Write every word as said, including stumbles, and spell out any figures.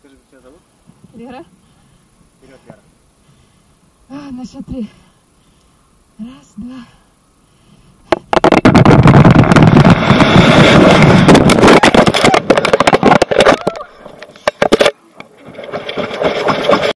Скажи, как тебя зовут? Лера. Вперед, Вера. А, на счет три. Раз, два.